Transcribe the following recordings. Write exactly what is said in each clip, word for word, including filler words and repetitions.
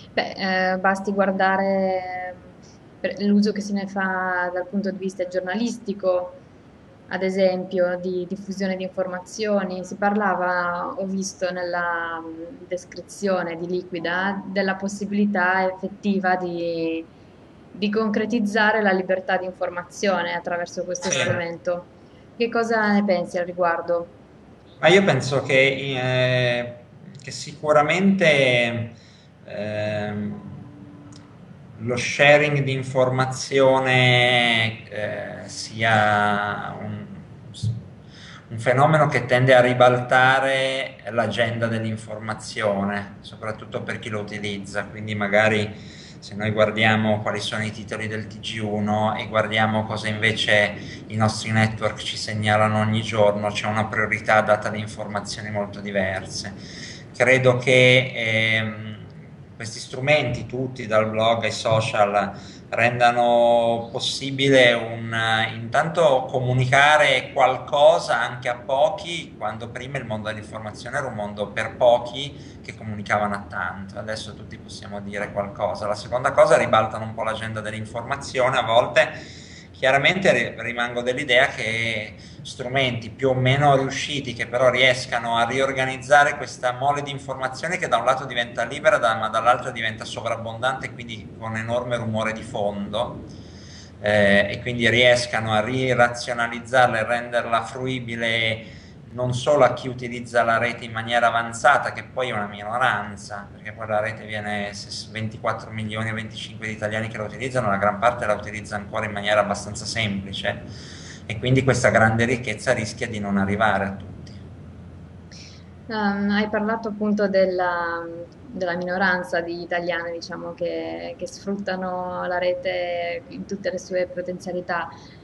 Beh, eh, basti guardare per- l'uso che se ne fa dal punto di vista giornalistico, ad esempio, di diffusione di informazioni. Si parlava, ho visto nella mh, descrizione di Liquida, della possibilità effettiva di, di concretizzare la libertà di informazione attraverso questo Sì. strumento. Che cosa ne pensi al riguardo? Ma io penso che, eh, che sicuramente ehm, lo sharing di informazione eh, sia un, un fenomeno che tende a ribaltare l'agenda dell'informazione, soprattutto per chi lo utilizza. Quindi magari se noi guardiamo quali sono i titoli del T G uno e guardiamo cosa invece i nostri network ci segnalano ogni giorno, c'è una priorità data alle informazioni molto diverse. Credo che ehm, questi strumenti, tutti dal blog ai social, rendano possibile un, intanto comunicare qualcosa anche a pochi, quando prima il mondo dell'informazione era un mondo per pochi che comunicavano a tanto. Adesso tutti possiamo dire qualcosa. La seconda cosa, ribaltano un po' l'agenda dell'informazione a volte. Chiaramente rimango dell'idea che strumenti più o meno riusciti, che però riescano a riorganizzare questa mole di informazione che da un lato diventa libera, ma dall'altro diventa sovrabbondante e quindi con enorme rumore di fondo, eh, e quindi riescano a rirazionalizzarla e renderla fruibile non solo a chi utilizza la rete in maniera avanzata, che poi è una minoranza, perché poi la rete viene ventiquattro milioni o venticinque di italiani che la utilizzano, la gran parte la utilizza ancora in maniera abbastanza semplice e quindi questa grande ricchezza rischia di non arrivare a tutti. Ehm, hai parlato appunto della, della minoranza di italiani, diciamo, che, che sfruttano la rete in tutte le sue potenzialità.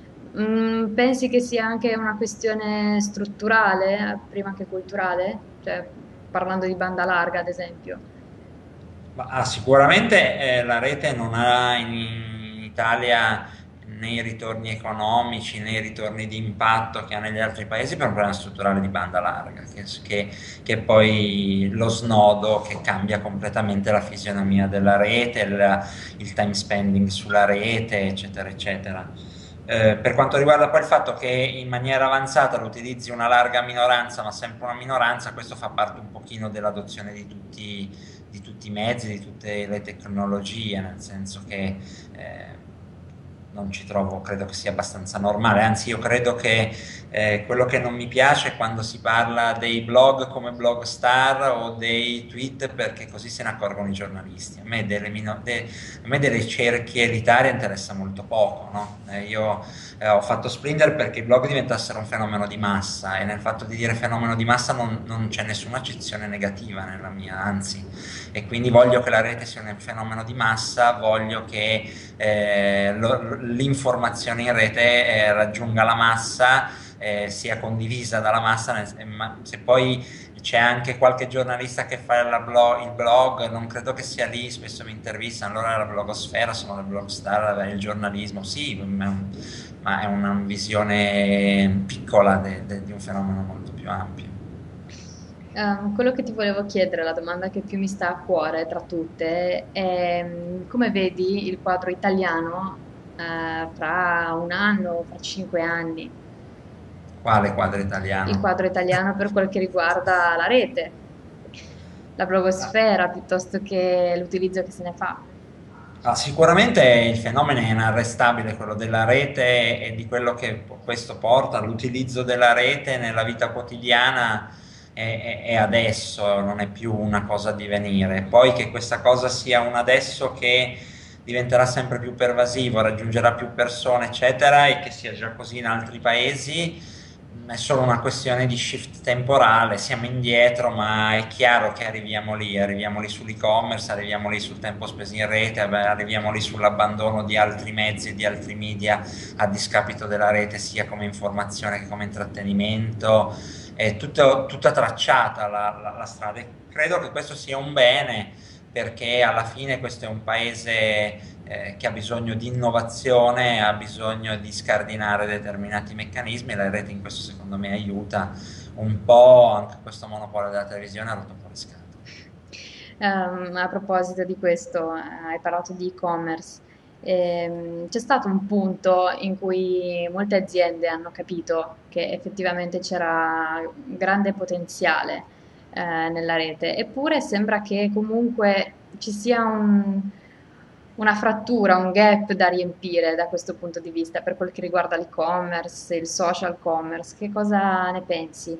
Mm, pensi che sia anche una questione strutturale, prima che culturale? Cioè, parlando di banda larga, ad esempio. Ma, ah, sicuramente eh, la rete non ha in, in Italia né i ritorni economici né i ritorni di impatto che ha negli altri paesi per un problema strutturale di banda larga, che, che, che è poi lo snodo che cambia completamente la fisionomia della rete, il, il time spending sulla rete, eccetera, eccetera. Eh, per quanto riguarda poi il fatto che in maniera avanzata lo utilizzi una larga minoranza, ma sempre una minoranza, questo fa parte un pochino dell'adozione di tutti, di tutti i mezzi, di tutte le tecnologie, nel senso che eh, non ci trovo, credo che sia abbastanza normale, anzi io credo che eh, quello che non mi piace è quando si parla dei blog come Blogstar o dei tweet perché così se ne accorgono i giornalisti. A me delle, mino- de- a me delle cerchie elitarie interessa molto poco, no? Eh, io eh, ho fatto Splinter perché i blog diventassero un fenomeno di massa e nel fatto di dire fenomeno di massa non, non c'è nessuna accezione negativa nella mia, anzi, e quindi voglio che la rete sia un fenomeno di massa, voglio che eh, lo- l'informazione in rete eh, raggiunga la massa, eh, sia condivisa dalla massa, nel- ma se poi c'è anche qualche giornalista che fa la blo- il blog, non credo che sia lì, spesso mi intervistano, allora la blogosfera, sono la blogstar, il giornalismo, sì, ma è un- ma è una visione piccola de- de- di un fenomeno molto più ampio. Ehm, quello che ti volevo chiedere, la domanda che più mi sta a cuore tra tutte, è mm, come vedi il quadro italiano eh, fra un anno, fra cinque anni? Quale quadro Il italiano? quadro italiano per quel che riguarda la rete, la blogosfera, piuttosto che l'utilizzo che se ne fa. Ah, sicuramente il fenomeno è inarrestabile, quello della rete e di quello che questo porta, l'utilizzo della rete nella vita quotidiana è, è- è adesso, non è più una cosa a divenire. Poi che questa cosa sia un adesso che diventerà sempre più pervasivo, raggiungerà più persone, eccetera, e che sia già così in altri paesi, mh, è solo una questione di shift temporale, siamo indietro, ma è chiaro che arriviamo lì, arriviamo lì sull'e-commerce, arriviamo lì sul tempo speso in rete, arriviamo lì sull'abbandono di altri mezzi e di altri media a discapito della rete, sia come informazione che come intrattenimento, è tutto, tutta tracciata la, la, la strada. E credo che questo sia un bene perché alla fine questo è un paese eh, che ha bisogno di innovazione, ha bisogno di scardinare determinati meccanismi e la rete in questo secondo me aiuta un po', anche questo monopolio della televisione ha rotto un po' le scatole. Ehm, a proposito di questo, eh, hai parlato di e-commerce. Ehm, c'è stato un punto in cui molte aziende hanno capito che effettivamente c'era un grande potenziale eh, nella rete, eppure sembra che comunque ci sia un- una frattura, un gap da riempire da questo punto di vista per quel che riguarda l'e-commerce, il social commerce. Che cosa ne pensi?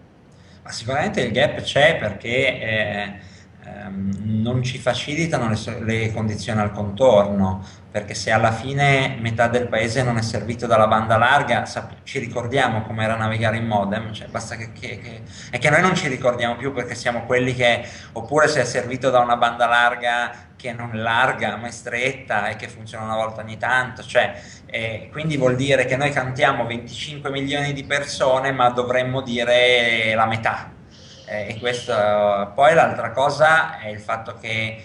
Ma sicuramente il gap c'è perché eh, ehm, non ci facilitano le, so- le condizioni al contorno, perché se alla fine metà del paese non è servito dalla banda larga, sap- ci ricordiamo com'era navigare in modem, cioè basta che, che- che- è che noi non ci ricordiamo più perché siamo quelli che, oppure se è servito da una banda larga che non è larga ma è stretta e che funziona una volta ogni tanto, cioè e quindi vuol dire che noi cantiamo venticinque milioni di persone, ma dovremmo dire la metà. Eh, e questo, poi l'altra cosa è il fatto che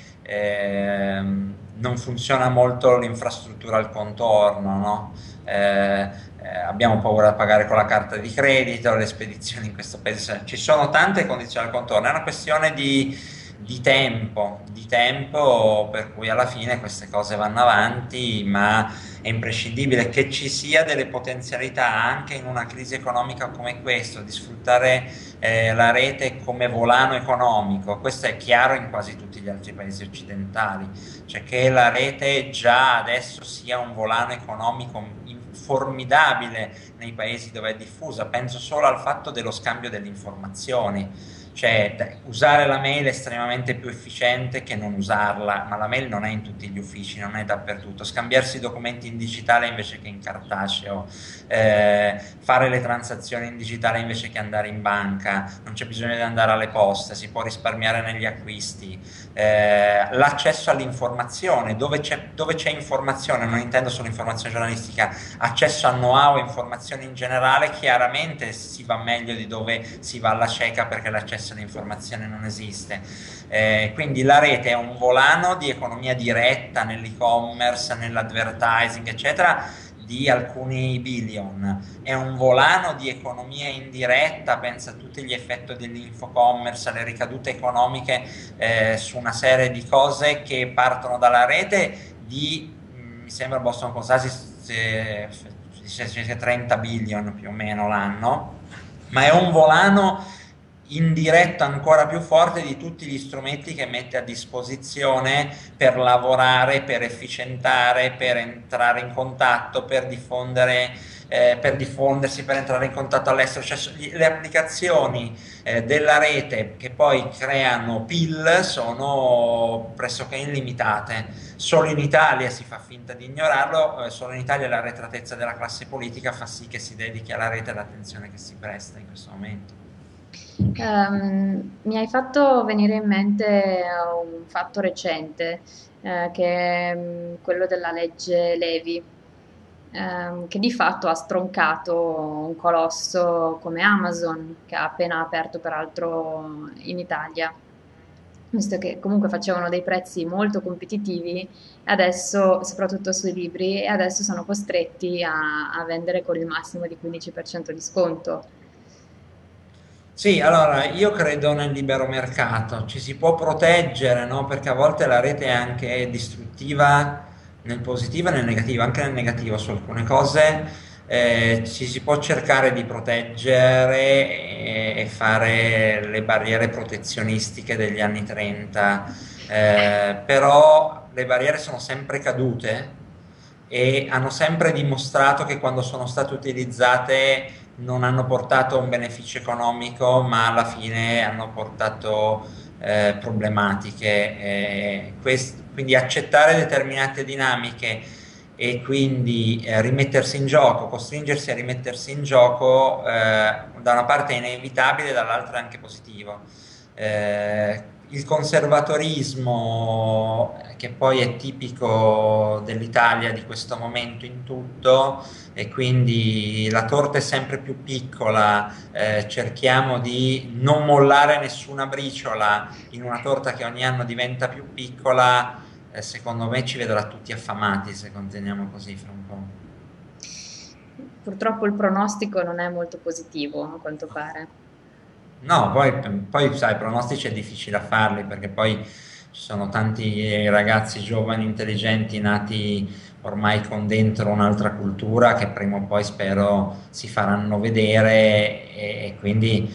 ehm, non funziona molto l'infrastruttura al contorno, no? Eh, eh, abbiamo paura di pagare con la carta di credito, le spedizioni in questo paese, ci sono tante condizioni al contorno, è una questione di, di tempo, di tempo per cui alla fine queste cose vanno avanti, ma è imprescindibile che ci sia delle potenzialità anche in una crisi economica come questa, di sfruttare eh, la rete come volano economico. Questo è chiaro in quasi tutti gli altri paesi occidentali, cioè che la rete già adesso sia un volano economico formidabile nei paesi dove è diffusa. Penso solo al fatto dello scambio delle informazioni. Cioè, usare la mail è estremamente più efficiente che non usarla, ma la mail non è in tutti gli uffici, non è dappertutto. Scambiarsi i documenti in digitale invece che in cartaceo, eh, fare le transazioni in digitale invece che andare in banca, non c'è bisogno di andare alle poste, si può risparmiare negli acquisti. Eh, l'accesso all'informazione, dove c'è, dove c'è informazione, non intendo solo informazione giornalistica, accesso a know-how e informazioni in generale, chiaramente si va meglio di dove si va alla cieca perché l'accesso all'informazione non esiste. Eh, quindi la rete è un volano di economia diretta nell'e-commerce, nell'advertising, eccetera, di alcuni billion. È un volano di economia indiretta, pensa a tutti gli effetti dell'infocommerce, alle ricadute economiche eh, su una serie di cose che partono dalla rete di, mh, mi sembra Boston Consulting circa trenta billion più o meno l'anno, ma è un volano indiretto ancora più forte di tutti gli strumenti che mette a disposizione per lavorare, per efficientare, per entrare in contatto, per diffondere, eh, per diffondersi, per entrare in contatto all'estero, cioè le applicazioni eh, della rete che poi creano P I L sono pressoché illimitate. Solo in Italia si fa finta di ignorarlo, eh, solo in Italia l'arretratezza della classe politica fa sì che si dedichi alla rete l'attenzione che si presta in questo momento. Ehm, mi hai fatto venire in mente un fatto recente, eh, che è mm, quello della legge Levi, ehm, che di fatto ha stroncato un colosso come Amazon, che ha appena aperto peraltro in Italia, visto che comunque facevano dei prezzi molto competitivi, adesso, soprattutto sui libri, e adesso sono costretti a, a vendere con il massimo di quindici per cento di sconto. Sì, allora io credo nel libero mercato, ci si può proteggere, no? Perché a volte la rete è anche distruttiva nel positivo e nel negativo, anche nel negativo su alcune cose, eh, ci si può cercare di proteggere e, e fare le barriere protezionistiche degli anni trenta, eh, però le barriere sono sempre cadute e hanno sempre dimostrato che quando sono state utilizzate non hanno portato un beneficio economico, ma alla fine hanno portato eh, problematiche. Eh, quest- quindi accettare determinate dinamiche e quindi eh, rimettersi in gioco, costringersi a rimettersi in gioco, eh, da una parte è inevitabile, dall'altra è anche positivo. Eh, il conservatorismo, che poi è tipico dell'Italia di questo momento in tutto, e quindi la torta è sempre più piccola, eh, cerchiamo di non mollare nessuna briciola in una torta che ogni anno diventa più piccola, eh, secondo me ci vedrà tutti affamati se continuiamo così fra un po'. Purtroppo il pronostico non è molto positivo, a quanto pare. No, poi, poi sai, i pronostici è difficile a farli perché poi ci sono tanti ragazzi giovani, intelligenti, nati ormai con dentro un'altra cultura che prima o poi spero si faranno vedere e, e quindi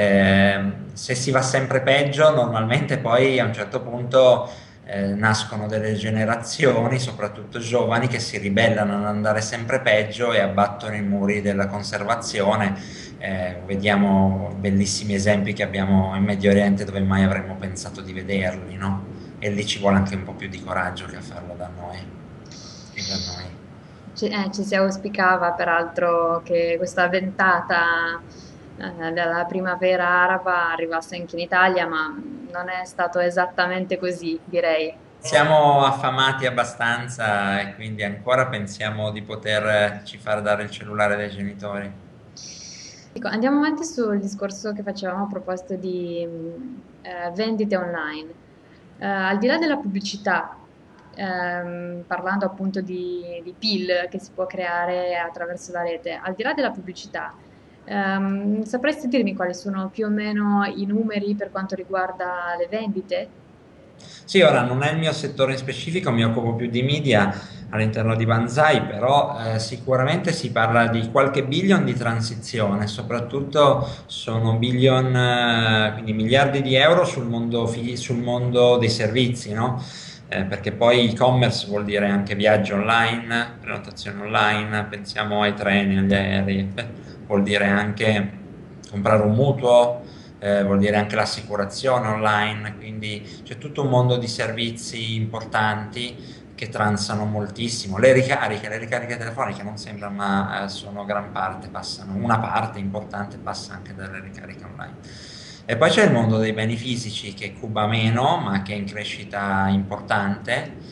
ehm, se si va sempre peggio, normalmente poi a un certo punto eh, nascono delle generazioni, soprattutto giovani, che si ribellano ad andare sempre peggio e abbattono i muri della conservazione. Eh, vediamo bellissimi esempi che abbiamo in Medio Oriente dove mai avremmo pensato di vederli, no? E lì ci vuole anche un po' più di coraggio che a farlo da noi, che da noi. Ci, eh, ci si auspicava peraltro che questa ventata eh, della primavera araba arrivasse anche in Italia, ma non è stato esattamente così, direi. Siamo affamati abbastanza e quindi ancora pensiamo di poterci far dare il cellulare dai genitori. Ecco, andiamo avanti sul discorso che facevamo a proposito di mh, eh, vendite online. Eh, al di là della pubblicità, ehm, parlando appunto di, di P I L che si può creare attraverso la rete, al di là della pubblicità, ehm, sapresti dirmi quali sono più o meno i numeri per quanto riguarda le vendite? Sì, ora non è il mio settore in specifico, mi occupo più di media all'interno di Banzai, però eh, sicuramente si parla di qualche billion di transizione, soprattutto sono billion, eh, quindi miliardi di euro sul mondo, fi- sul mondo dei servizi, no? Eh, perché poi e-commerce vuol dire anche viaggio online, prenotazione online, pensiamo ai treni, agli aerei, eh, vuol dire anche comprare un mutuo, eh, vuol dire anche l'assicurazione online, quindi c'è tutto un mondo di servizi importanti che transano moltissimo. Le ricariche, le ricariche telefoniche non sembrano, ma eh, sono gran parte, passano, una parte importante passa anche dalle ricariche online. E poi c'è il mondo dei beni fisici che cuba meno, ma che è in crescita importante.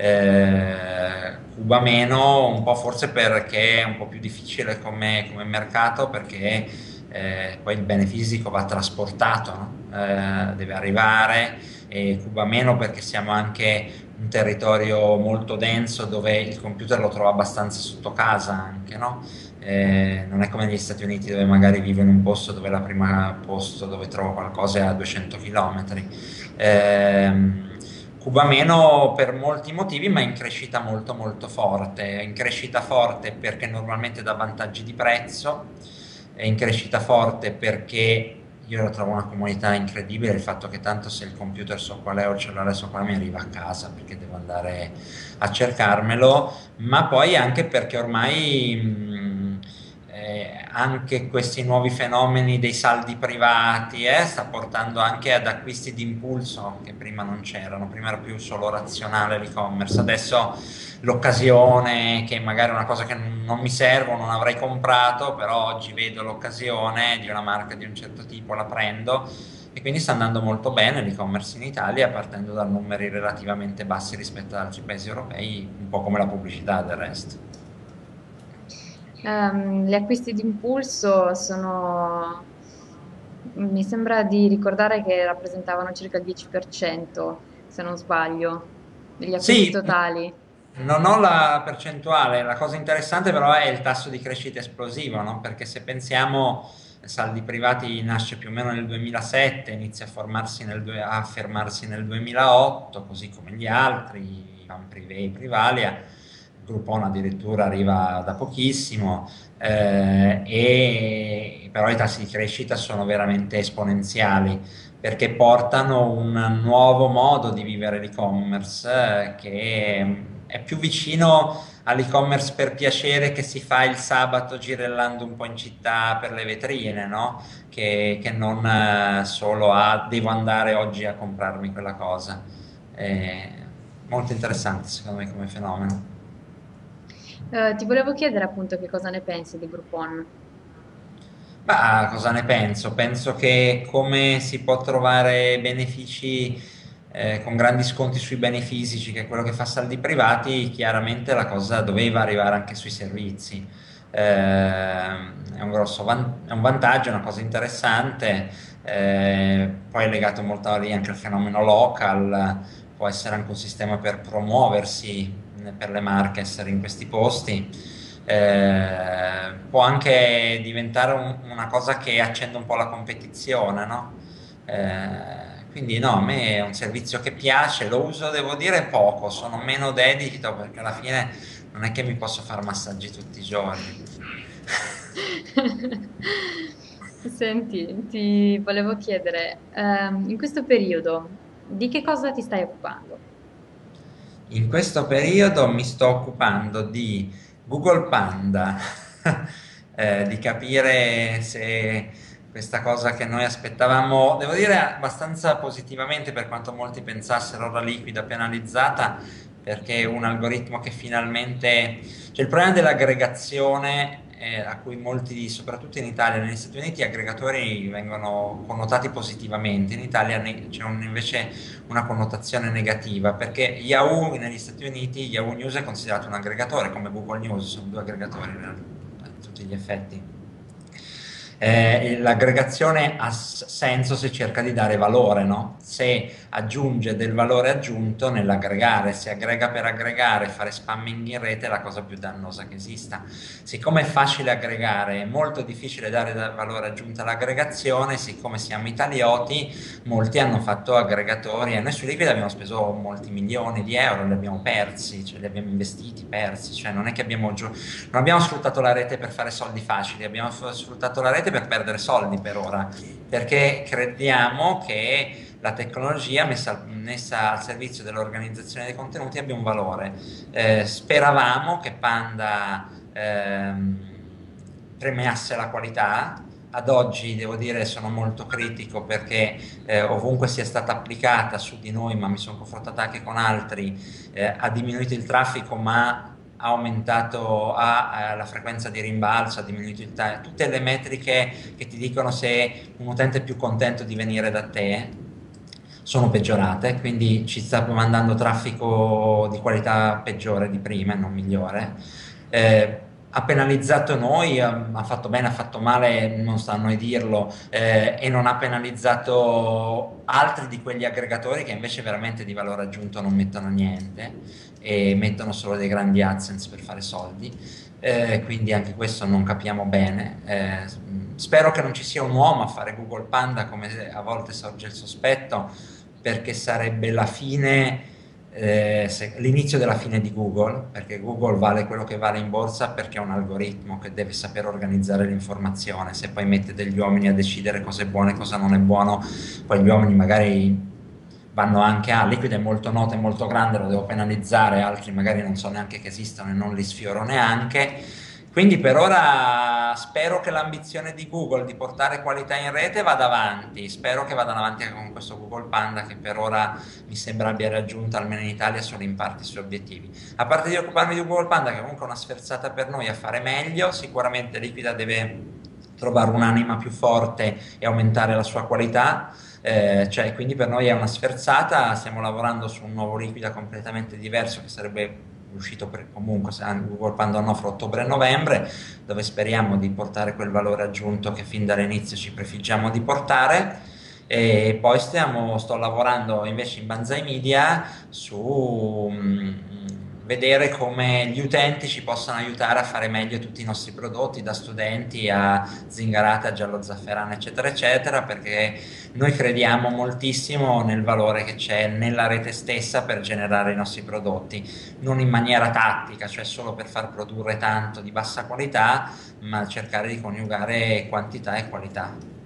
Eh, cuba meno un po' forse perché è un po' più difficile come, come mercato, perché eh, poi il bene fisico va trasportato, no? Eh, deve arrivare, e cuba meno perché siamo anche un territorio molto denso dove il computer lo trova abbastanza sotto casa anche, no? Eh, non è come negli Stati Uniti dove magari vivo in un posto dove la prima posto dove trovo qualcosa è a duecento chilometri. Ehm, Cuba meno per molti motivi, ma in crescita molto molto forte. In crescita forte perché normalmente dà vantaggi di prezzo, è in crescita forte perché io lo trovo una comunità incredibile, il fatto che tanto se il computer so qual è o il cellulare so qual è mi arriva a casa perché devo andare a cercarmelo, ma poi anche perché ormai mh, eh, anche questi nuovi fenomeni dei saldi privati eh, sta portando anche ad acquisti di impulso che prima non c'erano, prima era più solo razionale l'e-commerce, adesso l'occasione, che magari è una cosa che non mi serve, non avrei comprato, però oggi vedo l'occasione di una marca di un certo tipo, la prendo e quindi sta andando molto bene l'e-commerce in Italia, partendo da numeri relativamente bassi rispetto ad altri paesi europei, un po' come la pubblicità del resto. Ehm, gli acquisti d'impulso sono, mi sembra di ricordare che rappresentavano circa il dieci per cento, se non sbaglio, degli acquisti Sì, totali. non ho la percentuale, la cosa interessante però è il tasso di crescita esplosivo, no? Perché se pensiamo, saldi privati nasce più o meno nel duemilasette, inizia a formarsi nel, due- a affermarsi nel duemilaotto, così come gli altri, i Van Privé, i Privalia, Groupon addirittura arriva da pochissimo, eh, e, però i tassi di crescita sono veramente esponenziali perché portano un nuovo modo di vivere l'e-commerce eh, che è più vicino all'e-commerce per piacere che si fa il sabato girellando un po' in città per le vetrine, no? Che, che non eh, solo a devo andare oggi a comprarmi quella cosa. È molto interessante secondo me come fenomeno. Eh, ti volevo chiedere appunto che cosa ne pensi di Groupon. Ma cosa ne penso? Penso che come si può trovare benefici eh, con grandi sconti sui beni fisici, che è quello che fa saldi privati, chiaramente la cosa doveva arrivare anche sui servizi. Eh, è un grosso van- è un vantaggio, è una cosa interessante, eh, poi è legato molto lì anche al fenomeno local, può essere anche un sistema per promuoversi, eh, per le marche, essere in questi posti. eh, può anche diventare un- una cosa che accende un po' la competizione, no? Eh, quindi no, a me è un servizio che piace, lo uso, devo dire, poco, sono meno dedito perché alla fine non è che mi posso fare massaggi tutti i giorni. Senti, ti volevo chiedere, ehm, in questo periodo di che cosa ti stai occupando? In questo periodo mi sto occupando di Google Panda, eh, di capire se questa cosa che noi aspettavamo, devo dire abbastanza positivamente per quanto molti pensassero ora liquida, penalizzata, perché è un algoritmo che finalmente... Cioè il problema dell'aggregazione, eh, a cui molti, soprattutto in Italia e negli Stati Uniti, gli aggregatori vengono connotati positivamente, in Italia ne- c'è un- invece una connotazione negativa, perché Yahoo negli Stati Uniti, Yahoo News è considerato un aggregatore come Google News, sono due aggregatori a tutti gli effetti. Eh, l'aggregazione ha s- senso se cerca di dare valore, no? Se aggiunge del valore aggiunto nell'aggregare, se aggrega per aggregare, fare spamming in rete è la cosa più dannosa che esista. Siccome è facile aggregare, è molto difficile dare da- valore aggiunto all'aggregazione, siccome siamo italioti, molti hanno fatto aggregatori e noi su Liquid abbiamo speso molti milioni di euro, li abbiamo persi, cioè li abbiamo investiti, persi, cioè non è che abbiamo, gio- non abbiamo sfruttato la rete per fare soldi facili, abbiamo f- sfruttato la rete per perdere soldi per ora, perché crediamo che la tecnologia messa, messa al servizio dell'organizzazione dei contenuti abbia un valore. Eh, speravamo che Panda ehm, premiasse la qualità. Ad oggi devo dire sono molto critico perché eh, ovunque sia stata applicata su di noi, ma mi sono confrontato anche con altri, eh, ha diminuito il traffico, ma ha aumentato ha, eh, la frequenza di rimbalzo, ha diminuito il time, tutte le metriche che ti dicono se un utente è più contento di venire da te sono peggiorate, quindi ci sta mandando traffico di qualità peggiore di prima e non migliore. Eh, ha penalizzato noi, ha, ha fatto bene, ha fatto male, non sta a noi dirlo, eh, e non ha penalizzato altri di quegli aggregatori che invece veramente di valore aggiunto non mettono niente e mettono solo dei grandi AdSense per fare soldi. Eh, quindi anche questo non capiamo bene. Eh, spero che non ci sia un uomo a fare Google Panda come a volte sorge il sospetto, perché sarebbe la fine, eh, se- l'inizio della fine di Google, perché Google vale quello che vale in borsa perché è un algoritmo che deve saper organizzare l'informazione. Se poi mette degli uomini a decidere cosa è buono e cosa non è buono, poi gli uomini magari vanno anche a Liquid è molto noto e molto grande, lo devo penalizzare, altri magari non so neanche che esistono e non li sfioro neanche. Quindi per ora spero che l'ambizione di Google di portare qualità in rete vada avanti, spero che vadano avanti anche con questo Google Panda che per ora mi sembra abbia raggiunto almeno in Italia solo in parte i suoi obiettivi. A parte di occuparmi di Google Panda che comunque è una sferzata per noi a fare meglio, sicuramente Liquida deve trovare un'anima più forte e aumentare la sua qualità. Eh, cioè, quindi per noi è una sferzata, stiamo lavorando su un nuovo liquida completamente diverso che sarebbe uscito per, comunque se Google Pandora fra ottobre e novembre, dove speriamo di portare quel valore aggiunto che fin dall'inizio ci prefiggiamo di portare. E poi stiamo, sto lavorando invece in Banzai Media su mh, vedere come gli utenti ci possano aiutare a fare meglio tutti i nostri prodotti, da studenti a Zingarata, a Giallo Zafferano, eccetera, eccetera, perché noi crediamo moltissimo nel valore che c'è nella rete stessa per generare i nostri prodotti, non in maniera tattica, cioè solo per far produrre tanto di bassa qualità, ma cercare di coniugare quantità e qualità.